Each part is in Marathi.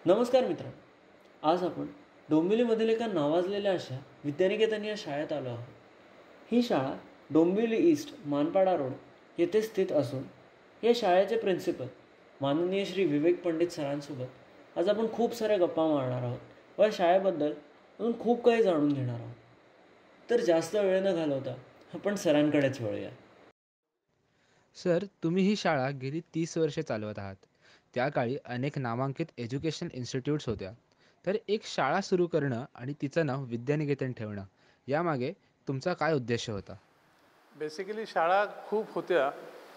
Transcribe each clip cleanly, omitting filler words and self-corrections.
नमस्कार मित्रांनो, आज आपण डोंबिवलीमधील एका नावाजलेल्या अशा विद्यानिकेतन या शाळेत आलो आहोत। ही शाळा डोंबिवली ईस्ट मानपाडा रोड येथे स्थित असून या शाळेचे प्रिन्सिपल माननीय श्री विवेक पंडित सरांसोबत आज आपण खूप साऱ्या गप्पा मारणार आहोत व शाळेबद्दल अजून खूप काही जाणून घेणार आहोत। तर जास्त वेळ न घालवता आपण सरांकडेच वळूया। सर, तुम्ही ही शाळा गेली 30 वर्षे चालवत आहात. त्या काळी अनेक नामांकित एज्युकेशन इन्स्टिट्यूट्स होत्या. तर एक शाळा सुरू करणं आणि तिचं नाव विद्यानिकेतन ठेवणं, यामागे तुमचा काय उद्देश होता? बेसिकली शाळा खूप होत्या,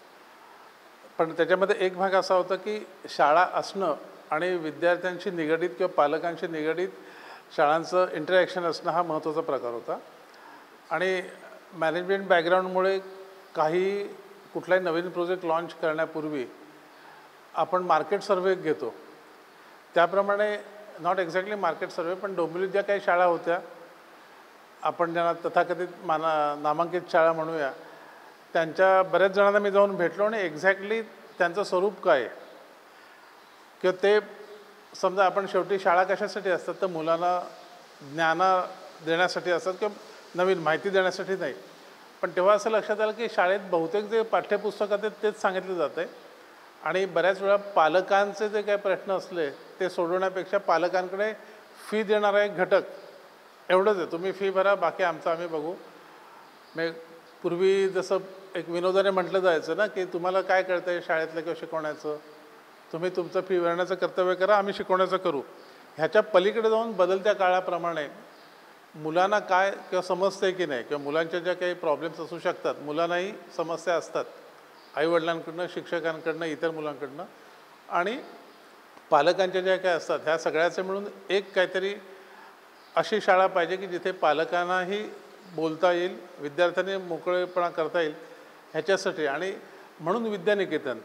पण त्याच्यामध्ये एक भाग असा होता की शाळा असणं आणि विद्यार्थ्यांशी निगडीत किंवा पालकांशी निगडीत शाळांचं इंटरॅक्शन असणं हा महत्त्वाचा प्रकार होता। आणि मॅनेजमेंट बॅकग्राऊंडमुळे काही कुठलाही नवीन प्रोजेक्ट लॉन्च करण्यापूर्वी आपण मार्केट सर्व्हे घेतो, त्याप्रमाणे नॉट एक्झॅक्टली मार्केट सर्व्हे, पण डोंबिवलीत ज्या काही शाळा होत्या, आपण ज्यांना तथाकथित नामांकित शाळा म्हणूया, त्यांच्या बऱ्याच जणांना मी जाऊन भेटलो आणि एक्झॅक्टली त्यांचं स्वरूप काय आहे किंवा ते समजा आपण शेवटी शाळा कशासाठी असतात तर मुलांना ज्ञान देण्यासाठी असतात किंवा नवीन माहिती देण्यासाठी नाही। पण तेव्हा असं लक्षात आलं की शाळेत बहुतेक जे पाठ्यपुस्तक आहेत तेच सांगितलं जातं आहे आणि बऱ्याच वेळा पालकांचे जे काही प्रश्न असले ते सोडवण्यापेक्षा पालकांकडे फी देणारा एक घटक एवढंच आहे, तुम्ही फी भरा, बाकी आमचं आम्ही बघू। मग पूर्वी जसं एक विनोदाने म्हटलं जायचं ना की तुम्हाला काय कळतं आहे शाळेतलं किंवा शिकवण्याचं, तुम्ही तुमचं फी भरण्याचं कर्तव्य करा, आम्ही शिकवण्याचं करू। ह्याच्या पलीकडे जाऊन बदलत्या काळाप्रमाणे मुलांना काय किंवा समजते की नाही किंवा मुलांच्या ज्या काही प्रॉब्लेम्स असू शकतात, मुलांनाही समस्या असतात आईवडिलांकडनं, शिक्षकांकडनं, इतर मुलांकडनं, आणि पालकांच्या ज्या काय असतात, ह्या सगळ्याचे मिळून एक काहीतरी अशी शाळा पाहिजे की जिथे पालकांनाही बोलता येईल, विद्यार्थ्यांनी मोकळेपणा करता येईल ह्याच्यासाठी। आणि म्हणून विद्यानिकेतन,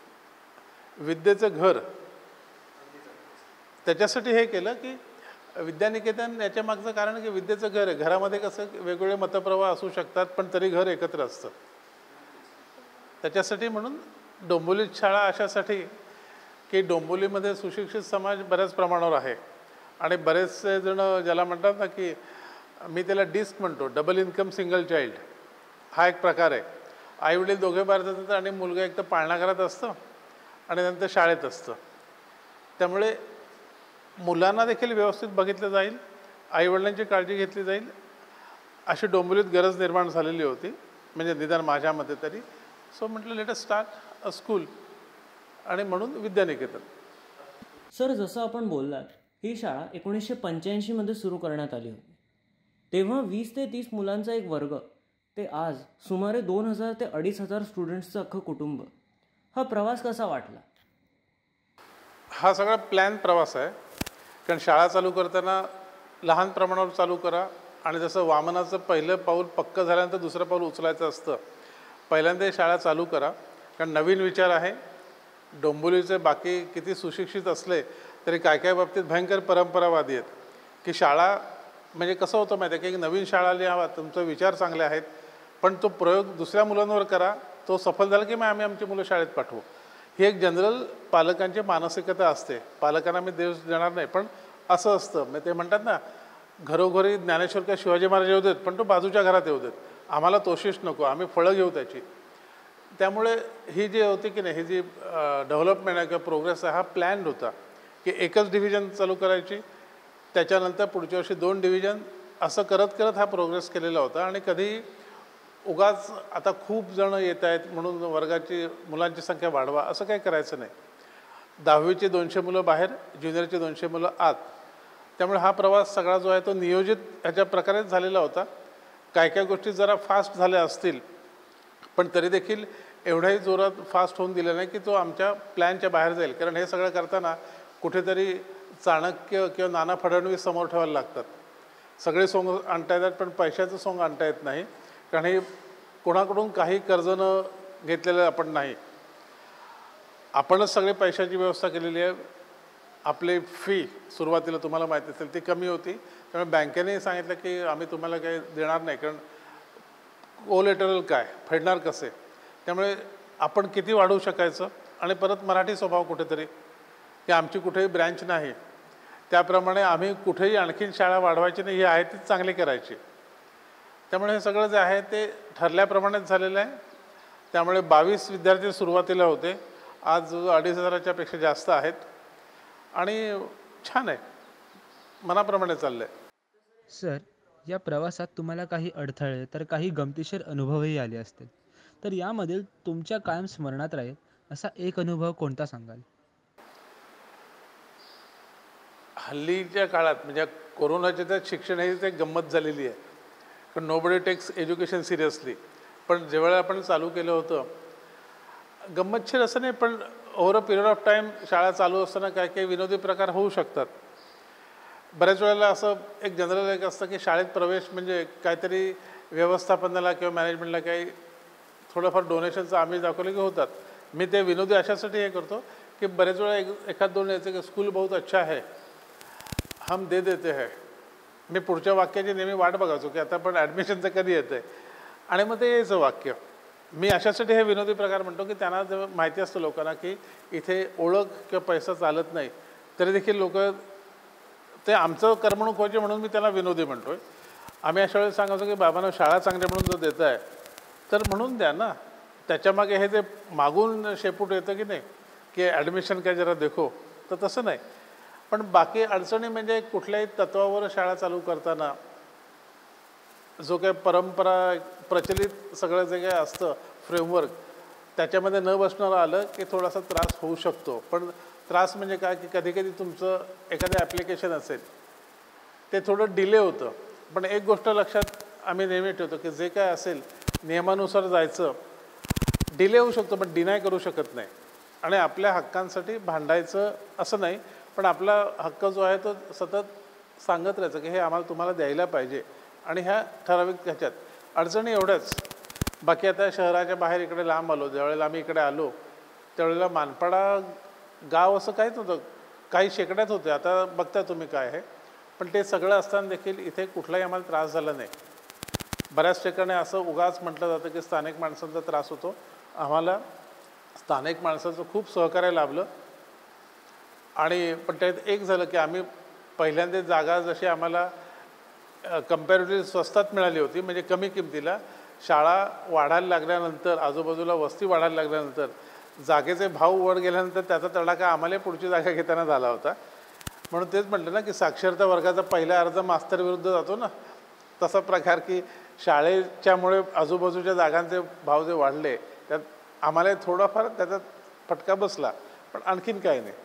विद्येचं घर, त्याच्यासाठी हे केलं की विद्यानिकेतन याच्या मागचं कारण की विद्येचं घर आहे। घरामध्ये कसं वेगवेगळे मतप्रवाह असू शकतात, पण तरी घर एकत्र असतं। त्याच्यासाठी म्हणून डोंबिवलीत शाळा अशासाठी की डोंबिवलीमध्ये सुशिक्षित समाज बऱ्याच प्रमाणावर आहे आणि बरेचसे जण ज्याला म्हणतात ना की मी त्याला डिस्क म्हणतो, डबल इन्कम सिंगल चाइल्ड, हा एक प्रकार आहे। आईवडील दोघे बाहेर जातात आणि मुलगा एक तर पाळणाघरात असतं आणि नंतर शाळेत असतं, त्यामुळे मुलांना देखील व्यवस्थित बघितलं जाईल, आईवडिलांची काळजी घेतली जाईल, अशी डोंबिवलीत गरज निर्माण झालेली होती, म्हणजे निदान माझ्या मते तरी। सो म्हटलं let us start a school, आणि म्हणून विद्यानिकेतन। सर, जसं आपण बोललात, ही शाळा 1985 मध्ये सुरू करण्यात आली होती। तेव्हा 20 ते 30 मुलांचा एक वर्ग, ते आज सुमारे 2000 ते 2500 स्टुडंट्सचं अख्खं कुटुंब। हा प्रवास कसा वाटला? हा सगळा प्लॅन प्रवास आहे, कारण शाळा चालू करताना लहान प्रमाणावर चालू करा, आणि जसं वामनाचं पहिलं पाऊल पक्कं झाल्यानंतर दुसरं पाऊल उचलायचं असतं, पहिल्यांदा शाळा चालू करा, कारण नवीन विचार आहे। डोंबिवलीचे बाकी किती सुशिक्षित असले तरी काय काय बाबतीत भयंकर परंपरावादी आहेत की शाळा म्हणजे कसं होतं माहिती आहे की एक नवीन शाळा आली हवा, तुमचे विचार चांगले आहेत, पण तो प्रयोग दुसऱ्या मुलांवर करा, तो सफल झाला की मग आम्ही आमची मुलं शाळेत पाठवू, ही एक जनरल पालकांची मानसिकता असते। पालकांना मी दोष देणार नाही, पण असं असतं, मग ते म्हणतात ना, घरोघरी ज्ञानेश्वर किंवा शिवाजी महाराज येऊ देत, पण तो बाजूच्या घरात येऊ देत, आम्हाला तोशिष नको, आम्ही फळं घेऊ त्याची। त्यामुळे ही जी होती की नाही, ही जी डेव्हलपमेंट आहे किंवा प्रोग्रेस आहे, हा प्लॅन्ड होता की एकच डिव्हिजन चालू करायची, त्याच्यानंतर पुढच्या वर्षी 2 डिव्हिजन, असं करत करत हा प्रोग्रेस केलेला होता। आणि कधी उगाच आता खूप जणं येत आहेत म्हणून वर्गाची मुलांची संख्या वाढवा असं काही करायचं नाही। 10वीची 200 मुलं बाहेर, ज्युनियरची 200 मुलं आत, त्यामुळे हा प्रवास सगळा जो आहे तो नियोजित ह्याच्या प्रकारेच झालेला होता। काय काय गोष्टी जरा फास्ट झाल्या असतील, पण तरी देखील एवढ्याही जोरात फास्ट होऊन दिलं नाही की तो आमच्या प्लॅनच्या बाहेर जाईल, कारण हे सगळं करताना कुठेतरी चाणक्य किंवा नाना फडणवीस समोर ठेवायला लागतात। सगळे सोंग आणता येतात, पण पैशाचं सोंग आणता येत नाही, कारण हे कोणाकडून काही कर्ज न घेतलेलं आपण नाही, आपणच सगळे पैशाची व्यवस्था केलेली आहे। आपली फी सुरुवातीला तुम्हाला माहिती असेल ती कमी होती, त्यामुळे बँकेने सांगितलं की आम्ही तुम्हाला काही देणार नाही, कारण कोलेटरल काय, फेडणार कसे, त्यामुळे आपण किती वाढवू शकायचं, आणि परत मराठी स्वभाव कुठेतरी की आमची कुठेही ब्रँच नाही, त्याप्रमाणे आम्ही कुठेही आणखीन शाळा वाढवायची नाही, ही आहे तीच चांगली करायची. त्यामुळे हे सगळं जे आहे ते ठरल्याप्रमाणेच झालेलं आहे. त्यामुळे 22 विद्यार्थी सुरुवातीला होते, आज 2500च्या पेक्षा जास्त आहेत आणि छान आहे, मनाप्रमाणे चाललं आहे. सर, या प्रवासात तुम्हाला काही अडथळे तर काही गमतीशीर अनुभवही आले असतील. तर यामधील तुमच्या कायम स्मरणात राहील असा एक अनुभव कोणता सांगाल? हल्लीच्या काळात म्हणजे कोरोनाच्या त्यात शिक्षण हे ते गंमत झालेली आहे, कारण नोबडी टेक्स एज्युकेशन सिरियसली. पण जेव्हा आपण चालू केलं होतं, गंमतशीर असं नाही, पण over a period of time शाळा चालू असताना काही काही विनोदी प्रकार होऊ शकतात. बऱ्याच वेळेला असं एक जनरल एक असतं की शाळेत प्रवेश म्हणजे काहीतरी व्यवस्थापनाला किंवा मॅनेजमेंटला काही थोडंफार डोनेशनचं आम्ही दाखवलं की होतात. मी ते विनोदी अशासाठी हे करतो की बरेच वेळा एखाद दोन यायचं की स्कूल बहुत अच्छा है, हम दे देते हैं. मी पुढच्या वाक्याची नेहमी वाट बघायचो की आता पण ॲडमिशनचं कधी येतं आहे, आणि मग ते यायचं वाक्य. मी अशासाठी हे विनोदी प्रकार म्हणतो की त्यांना जेव्हा माहिती असतं लोकांना की इथे ओळख किंवा पैसा चालत नाही, तरी देखील लोक ते आमचं करमणूक व्हायचे म्हणून मी त्याला विनोदी म्हणतो आहे. आम्ही अशा वेळेस सांगायचो की बाबांना शाळा चांगली म्हणून जर देत आहे तर म्हणून द्या ना. त्याच्यामागे हे जे मागून शेपूट येतं की नाही की ॲडमिशन काय जरा देखो, तर तसं नाही. पण बाकी अडचणी म्हणजे कुठल्याही तत्वावर शाळा चालू करताना जो काही परंपरा प्रचलित सगळं जे काही असतं फ्रेमवर्क, त्याच्यामध्ये न बसणारं आलं की थोडासा त्रास होऊ शकतो. पण त्रास म्हणजे काय की कधी कधी तुमचं एखादं ॲप्लिकेशन असेल ते थोडं डिले होतं. पण एक गोष्ट लक्षात आम्ही नेहमी ठेवतो की जे काय असेल नियमानुसार जायचं. डिले होऊ शकतो पण डिनाय करू शकत नाही, आणि आपल्या हक्कांसाठी भांडायचं असं नाही, पण आपला हक्क जो आहे तो सतत सांगत राहायचं की हे आम्हाला तुम्हाला द्यायला पाहिजे, आणि ह्या ठराविक ह्याच्यात अडचणी एवढ्याच. बाकी आता शहराच्या बाहेर इकडे लांब आलो, ज्यावेळेला आम्ही इकडे आलो त्यावेळेला मानपाडा गाव असं काहीच नव्हतं, काही शेकड्यात होते. आता बघता तुम्ही काय आहे, पण ते सगळं असताना देखील इथे कुठलाही आम्हाला त्रास झाला नाही. बऱ्याच ठिकाणी असं उगाच म्हटलं जातं की स्थानिक माणसांचा त्रास होतो. आम्हाला स्थानिक माणसाचं खूप सहकार्य लाभलं. आणि पण त्यात एक झालं की आम्ही पहिल्यांदा जागा जशी आम्हाला कम्पॅरेटिव्हली स्वस्तात मिळाली होती, म्हणजे कमी किमतीला, शाळा वाढायला लागल्यानंतर, आजूबाजूला वस्ती वाढायला लागल्यानंतर जागेचे भाव वर गेल्यानंतर त्याचा तडाखा आम्हाला पुढची जागा घेताना झाला होता. म्हणून तेच म्हटलं ना की साक्षरता वर्गाचा पहिला अर्ज मास्तर विरुद्ध जातो ना, तसा प्रकार की शाळेच्यामुळे आजूबाजूच्या जागांचे भाव जे वाढले त्यात आम्हाला थोडाफार त्याचा फटका बसला, पण आणखीन काही नाही.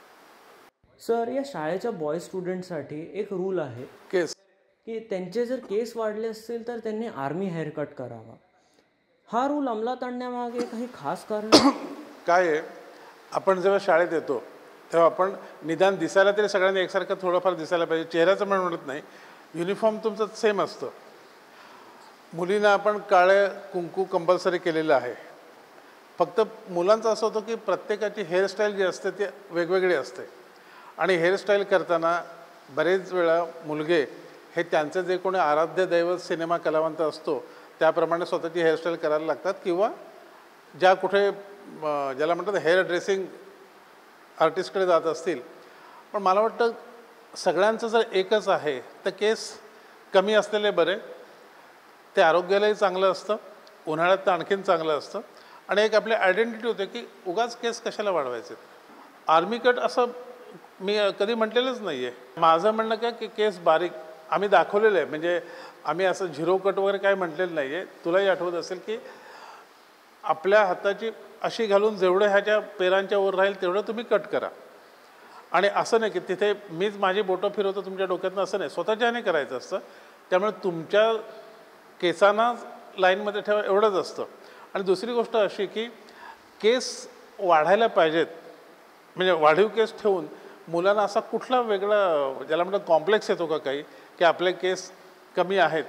सर, या शाळेच्या बॉय स्टुडंटसाठी एक रूल आहे केस की त्यांचे जर केस वाढले असतील तर त्यांनी आर्मी हेअरकट करावा. हा रूल अंमलात आणण्यामागे काही खास कारण? काय आहे, आपण जेव्हा शाळेत येतो तेव्हा आपण निदान दिसायला तरी सगळ्यांनी एकसारखं थोडंफार दिसायला पाहिजे. चेहऱ्याचं म्हणत नाही, युनिफॉर्म तुमचं सेम असतं. मुलींना आपण काळे कुंकू कंपल्सरी केलेलं आहे. फक्त मुलांचं असं होतं की प्रत्येकाची हेअरस्टाईल जी असते ती वेगवेगळी असते, आणि हेअरस्टाईल करताना बरेच वेळा मुलगे हे त्यांचं जे कोणी आराध्य दैवत सिनेमा कलावंत असतो त्याप्रमाणे स्वतःची हेअरस्टाईल करायला लागतात, किंवा ज्या कुठे ज्याला म्हणतात हेअर ड्रेसिंग आर्टिस्टकडे जात असतील. पण मला वाटतं सगळ्यांचं जर एकच आहे तर केस कमी असलेले बरे. ते आरोग्यालाही चांगलं असतं, उन्हाळ्यात तर आणखीन चांगलं असतं, आणि एक आपली आयडेंटिटी होते की उगाच केस कशाला वाढवायचे. आर्मी कट असं मी कधी म्हटलेलंच नाही आहे. माझं म्हणणं काय की केस बारीक आम्ही दाखवलेलं आहे, म्हणजे आम्ही असं झिरो कट वगैरे काय म्हटलेलं नाही आहे. तुलाही आठवत असेल की आपल्या हाताची अशी घालून जेवढं ह्याच्या पेरांच्या वर राहील तेवढं तुम्ही कट करा. आणि असं नाही की तिथे मीच माझी बोटं फिरवतो तुमच्या डोक्यातनं, असं नाही, स्वतःच्याने करायचं असतं. त्यामुळे तुमच्या केसांना लाईनमध्ये ठेवा एवढंच असतं. आणि दुसरी गोष्ट अशी की केस वाढायला पाहिजेत, म्हणजे वाढीव केस ठेवून मुलांना असा कुठला वेगळा ज्याला म्हणतात कॉम्प्लेक्स येतो का काही की आपले केस कमी आहेत.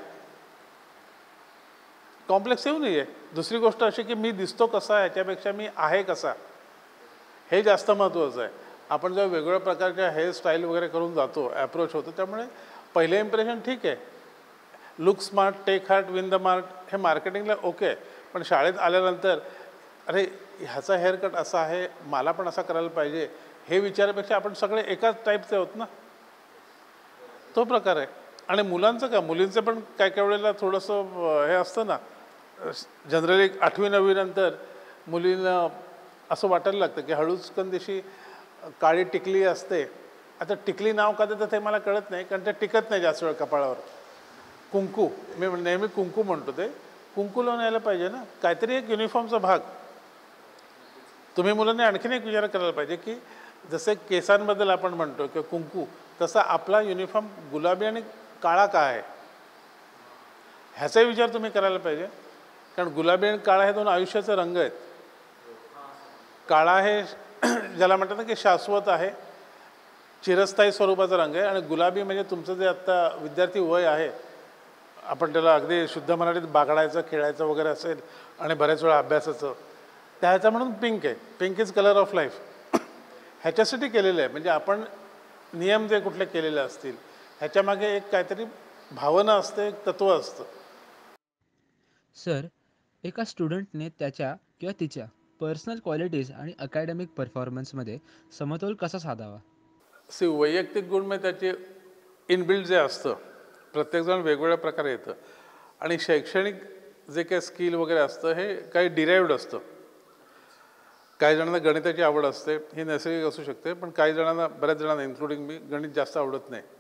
कॉम्प्लेक्स येऊ नये. दुसरी गोष्ट अशी की मी दिसतो कसा याच्यापेक्षा मी आहे कसा हे जास्त महत्त्वाचं आहे. आपण जेव्हा वेगवेगळ्या प्रकारच्या हेअरस्टाईल वगैरे करून जातो, ॲप्रोच होतो, त्यामुळे पहिलं इम्प्रेशन ठीक आहे, look smart take heart win the mart, हे मार्केटिंगला ओके. पण शाळेत आल्यानंतर अरे ह्याचा हेअरकट असा आहे, मला पण असा करायला पाहिजे, हे विचारापेक्षा आपण सगळे एकाच टाईपचे आहोत ना. तो प्रकार आहे. आणि मुलांचं काय, मुलींचं पण काय काय वेळेला थोडंसं हे असतं ना, जनरली 8वी-9वी नंतर मुलींना असं वाटायला लागतं की हळूच कंदिशी काळी टिकली असते. आता टिकली नाव का देतं ते मला कळत नाही, कारण ते टिकत नाही जास्त वेळ कपाळावर. कुंकू, मी नेहमी कुंकू म्हणतो, ते कुंकू लावून यायला पाहिजे ना, काहीतरी एक युनिफॉर्मचा भाग. तुम्ही मुलांनी आणखीन एक विचार करायला पाहिजे की जसे केसांबद्दल आपण म्हणतो किंवा कुंकू, तसा आपला युनिफॉर्म गुलाबी आणि काळा का आहे ह्याचाही विचार तुम्ही करायला पाहिजे. कारण गुलाबी आणि काळा हे दोन आयुष्याचे रंग आहेत. काळा हे ज्याला म्हणतात ना की शाश्वत आहे, चिरस्थायी स्वरूपाचा रंग आहे. आणि गुलाबी म्हणजे तुमचं जे आत्ता विद्यार्थी वय आहे, आपण त्याला अगदी शुद्ध मराठीत बागडायचं, खेळायचं वगैरे असेल आणि बऱ्याच वेळा अभ्यासाचं, त्याचा म्हणून पिंक आहे. Pink is colour of life. ह्याच्यासाठी केलेलं आहे. म्हणजे आपण नियम जे कुठले केलेले असतील ह्याच्यामागे एक काहीतरी भावना असते, एक तत्त्व असतं. सर, एका स्टुडंटने त्याच्या किंवा तिच्या पर्सनल क्वालिटीज आणि अकॅडमिक परफॉर्मन्समध्ये समतोल कसा साधावा? वैयक्तिक गुण म्हणजे त्याचे इनबिल्ड जे असतं, प्रत्येकजण वेगवेगळ्या प्रकारे येतं. आणि शैक्षणिक जे काही स्किल वगैरे असतं हे काही डिराईव्ड असतं. काही जणांना गणिताची आवड असते, ही नैसर्गिक असू शकते, पण काही जणांना, बऱ्याच जणांना इन्क्लुडिंग मी, गणित जास्त आवडत नाही.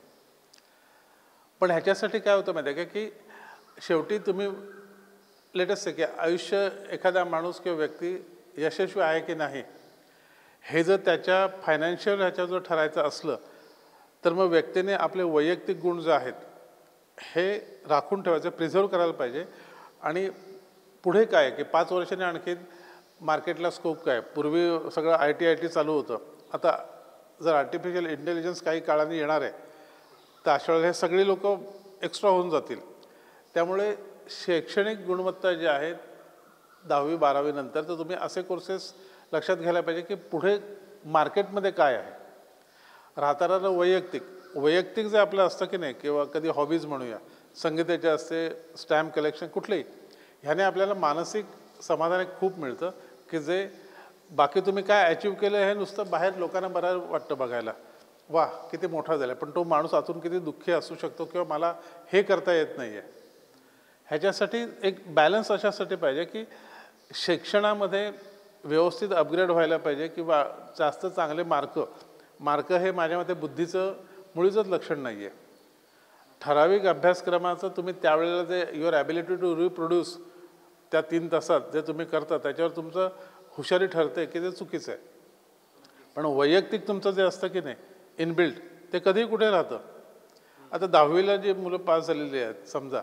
पण ह्याच्यासाठी काय होतं माहिती आहे का की शेवटी तुम्ही लेटेस्ट आहे की आयुष्य, एखादा माणूस किंवा व्यक्ती यशस्वी आहे की नाही हे जर त्याच्या फायनान्शियल ह्याच्यावर जर ठरायचं असलं तर मग व्यक्तीने आपले वैयक्तिक गुण जे आहेत हे राखून ठेवायचे, प्रिझर्व करायला पाहिजे. आणि पुढे काय की 5 वर्षांनी आणखी मार्केटला स्कोप काय. पूर्वी सगळं IT चालू होतं. आता जर आर्टिफिशियल इंटेलिजन्स काही काळाने येणार आहे तर अशा वेळेला हे सगळी लोक एक्स्ट्रा होऊन जातील. त्यामुळे शैक्षणिक गुणवत्ता जी आहे 10वी-12वी नंतर, तर तुम्ही असे कोर्सेस लक्षात घ्यायला पाहिजे की पुढे मार्केटमध्ये काय आहे. राहता वैयक्तिक जे आपलं असतं की नाही, किंवा कधी हॉबीज म्हणूया, संगीताचे असते, स्टॅम्प कलेक्शन, कुठलेही, ह्याने आपल्याला मानसिक समाधान एक खूप मिळतं की जे बाकी तुम्ही काय अचीव केलं हे नुसतं बाहेर लोकांना बरं वाटतं बघायला, वा किती मोठा झाला, पण तो माणूस आतून किती दुःखी असू शकतो किंवा मला हे करता येत नाही आहे. ह्याच्यासाठी एक बॅलन्स अशासाठी पाहिजे की शिक्षणामध्ये व्यवस्थित अपग्रेड व्हायला पाहिजे, किंवा जास्त चांगले मार्क हे माझ्या मते बुद्धीचं मुळीचंच लक्षण नाही आहे. ठराविक अभ्यासक्रमाचं तुम्ही त्यावेळेला जे युअर ॲबिलिटी टू रिप्रोड्यूस त्या 3 तासात जे तुम्ही करता त्याच्यावर तुमचं हुशारी ठरते की ते चुकीचं आहे. पण वैयक्तिक तुमचं जे असतं की नाही इनबिल्ट, ते कधीही कुठे राहतं. आता 10वीला जी मुलं पास झालेली आहेत, समजा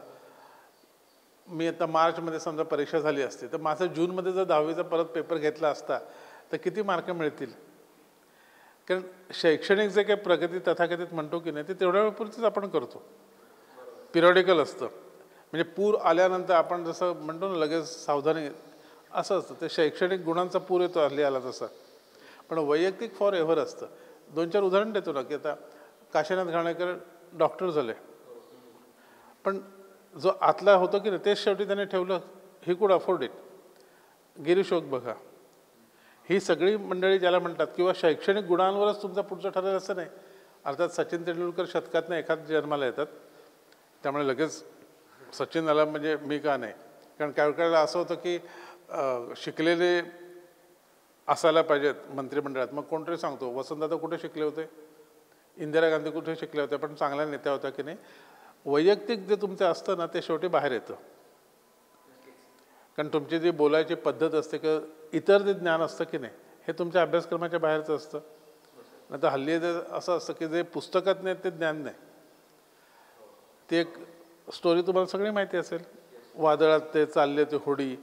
मी आता मार्चमध्ये समजा परीक्षा झाली असती तर माझं जूनमध्ये जर 10वीचा परत पेपर घेतला असता तर किती मार्क मिळतील. कारण शैक्षणिक जे काही प्रगती तथाकथित म्हणतो की नाही ते तेवढ्या वेळपुरतीच आपण करतो, पिरियॉडिकल असतं. म्हणजे पूर आल्यानंतर आपण जसं म्हणतो ना लगेच सावधानी, असं असतं. ते शैक्षणिक गुणांचा पूर येतो हल्ली आला तसा, पण वैयक्तिक फॉर एव्हर असतं. 2-4 उदाहरण देतो ना की आता काशीनाथ घाणेकर डॉक्टर झाले, पण जो आतला होतो की नाही तेच शेवटी त्याने ठेवलं, ही कुड अफोर्ड इट. गिरीशोक बघा, ही सगळी मंडळी ज्याला म्हणतात, किंवा शैक्षणिक गुणांवरच तुमचं पुढचं ठरेल असं नाही. अर्थात सचिन तेंडुलकर शतकातनं एखाद जन्माला येतात, त्यामुळे लगेच सचिन आला म्हणजे मी का नाही. कारण काही वेळेला असं होतं की शिकलेले असायला पाहिजेत मंत्रिमंडळात. मग कोणतरी सांगतो वसंतदादा कुठे शिकले होते, इंदिरा गांधी कुठे शिकले होते, पण चांगल्या नेत्या होत्या की नाही. वैयक्तिक जे तुमचं असतं ना ते शेवटी बाहेर येतं. कारण तुमची जी बोलायची पद्धत असते किंवा इतर जे ज्ञान असतं की नाही हे तुमच्या अभ्यासक्रमाच्या बाहेरचं असतं. नाही तर हल्ली जे असं असतं की जे पुस्तकात नाही ते ज्ञान नाही. ते एक स्टोरी तुम्हाला सगळी माहिती असेल, वादळात ते चालले ते होडी,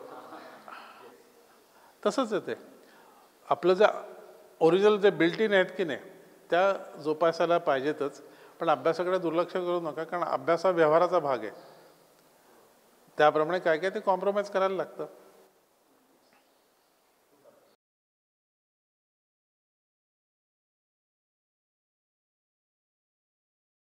तसंच आहे ते. आपलं जे ओरिजिनल जे बिल्ट इन आहेत की नाही त्या जोपासायला पाहिजेतच, पण अभ्यासाकडे दुर्लक्ष करू नका, कारण अभ्यास हा व्यवहाराचा भाग आहे. त्याप्रमाणे काय काय ते कॉम्प्रोमाइज करायला लागतं.